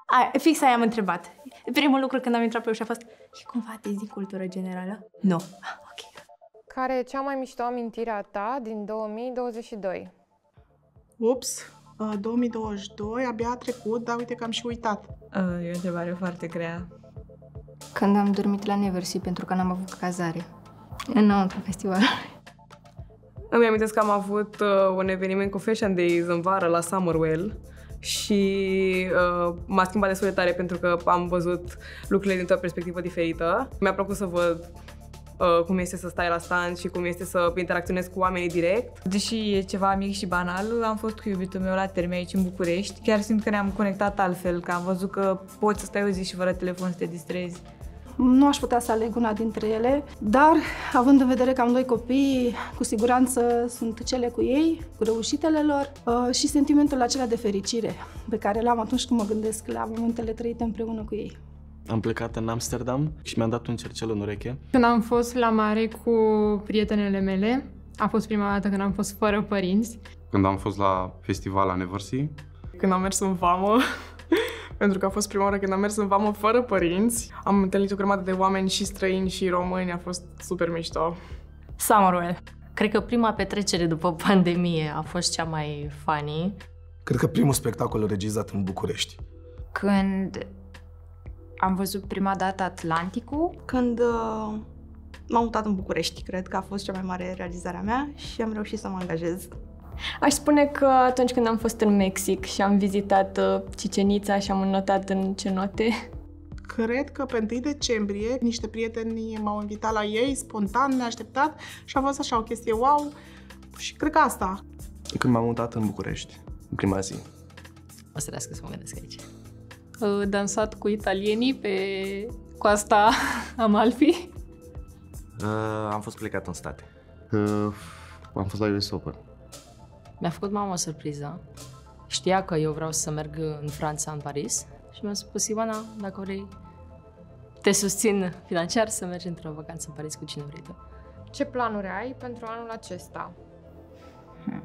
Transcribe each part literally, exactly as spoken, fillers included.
A, fix aia am întrebat. Primul lucru când am intrat pe ușă a fost: e cumva ateist din cultură generală? Nu. No. Ok. Care e cea mai mișto amintire a ta din două mii douăzeci și doi? Ups, două mii douăzeci și doi abia a trecut, dar uite că am și uitat. E o întrebare foarte grea. Când am dormit la Neversea pentru că n-am avut cazare înăuntru festivalului. Îmi amintesc că am avut uh, un eveniment cu Fashion Days în vară la Summerwell și uh, m-a schimbat destul de tare pentru că am văzut lucrurile dintr-o perspectivă diferită. Mi-a plăcut să văd uh, cum este să stai la stand și cum este să interacționezi cu oamenii direct. Deși e ceva mic și banal, am fost cu iubitul meu la Terme aici în București. Chiar simt că ne-am conectat altfel, că am văzut că poți să stai o zi și fără telefon să te distrezi. Nu aș putea să aleg una dintre ele, dar având în vedere că am doi copii, cu siguranță sunt cele cu ei, cu reușitele lor uh, și sentimentul acela de fericire pe care l-am atunci când mă gândesc la momentele trăite împreună cu ei. Am plecat în Amsterdam și mi-am dat un cercel în ureche. Când am fost la mare cu prietenele mele, a fost prima dată când am fost fără părinți. Când am fost la festival la Neversea. Când am mers în vamă. Pentru că a fost prima oară când am mers în vamă fără părinți. Am întâlnit o grămadă de oameni și străini și români, a fost super mișto. Summerwell. Cred că prima petrecere după pandemie a fost cea mai funny. Cred că primul spectacol regizat în București. Când am văzut prima dată Atlanticul. Când uh, m-am mutat în București, cred că a fost cea mai mare realizare a mea și am reușit să mă angajez. Aș spune că atunci când am fost în Mexic și am vizitat uh, Chichen Itza și am înnotat în cenote. Cred că pe întâi decembrie niște prieteni m-au invitat la ei, spontan, neașteptat și a fost așa o chestie wow și cred că asta. Când m-am mutat în București, în prima zi. O să trească să mă gândesc aici. Dansat cu italienii pe coasta Amalfi. Uh, am fost plecat în state. Uh, am fost la U S Open. Mi-a făcut mama o surpriză. Știa că eu vreau să merg în Franța, în Paris și mi-a spus: Ioana, dacă vrei, te susțin financiar să mergi într-o vacanță în Paris cu cine vrei tu. Ce planuri ai pentru anul acesta? Hmm.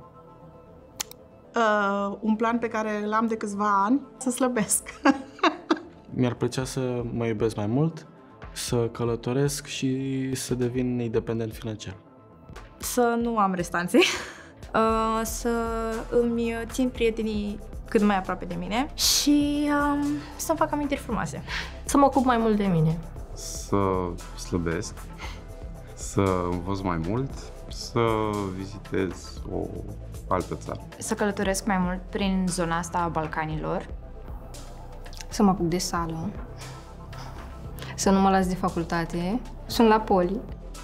Uh, un plan pe care l-am de câțiva ani, să slăbesc. Mi-ar plăcea să mă iubesc mai mult, să călătoresc și să devin independent financiar. Să nu am restanțe. Uh, să îmi țin prietenii cât mai aproape de mine și um, să-mi fac amintiri frumoase. Să mă ocup mai mult de mine. Să slăbesc, să învăț mai mult, să vizitez o altă țară. Să călătoresc mai mult prin zona asta a Balcanilor. Să mă apuc de sală. Să nu mă las de facultate. Sunt la poli.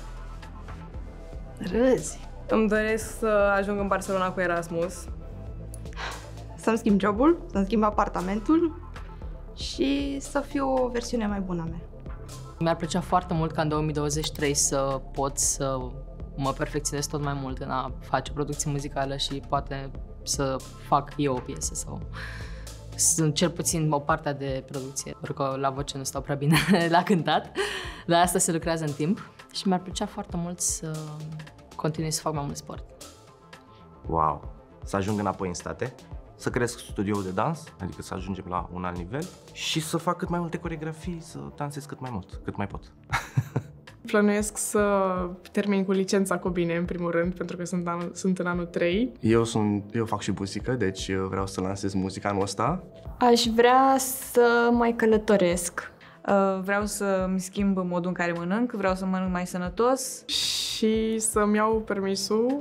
Râzi. Îmi doresc să ajung în Barcelona cu Erasmus. Să-mi schimb jobul, să-mi schimb apartamentul și să fiu o versiune mai bună a mea. Mi-ar plăcea foarte mult ca în două mii douăzeci și trei să pot să mă perfecționez tot mai mult în a face producție muzicală și poate să fac eu o piesă sau sunt cel puțin o parte de producție, pentru că la voce nu stau prea bine la cântat, dar asta se lucrează în timp și mi-ar plăcea foarte mult să continui să fac mai mult sport. Wow! Să ajung înapoi în state, să cresc studioul de dans, adică să ajungem la un alt nivel și să fac cât mai multe coreografii, să dansez cât mai mult, cât mai pot. Planuiesc să termin cu licența cu bine, în primul rând, pentru că sunt, anul, sunt în anul trei. Eu, sunt, eu fac și muzică, deci vreau să lansez muzica anul ăsta. Aș vrea să mai călătoresc. Uh, vreau să-mi schimb modul în care mănânc, vreau să mănânc mai sănătos. Și să-mi iau permisul.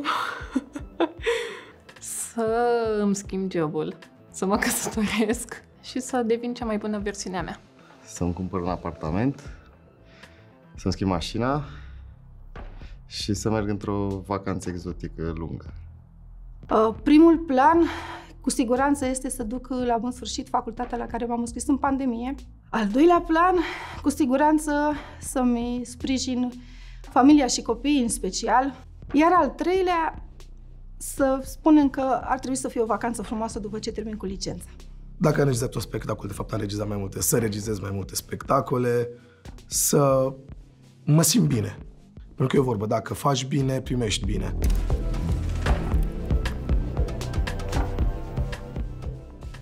Să îmi schimb jobul, să mă căsătoresc și să devin cea mai bună versiune a mea. Să-mi cumpăr un apartament, să-mi schimb mașina și să merg într-o vacanță exotică lungă. Uh, primul plan, cu siguranță, este să duc la bun sfârșit facultatea la care m-am înscris în pandemie. Al doilea plan, cu siguranță, să-mi sprijin familia și copiii în special. Iar al treilea, să spunem că ar trebui să fie o vacanță frumoasă după ce termin cu licența. Dacă am regizat un spectacol, de fapt am regizat mai multe, să regizez mai multe spectacole, să mă simt bine. Pentru că e o vorbă, dacă faci bine, primești bine.